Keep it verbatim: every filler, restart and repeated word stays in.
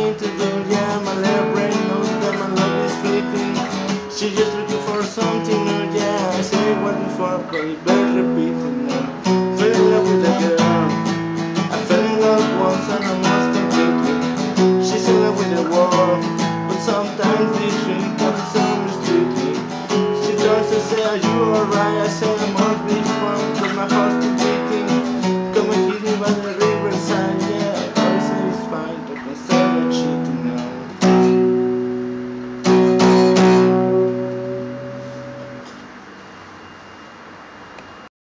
nothing to do, yeah, my left brain knows that my love is fleeting. She's just looking for something new, yeah, I say what before, but it better repeating now. Fell in love with a girl.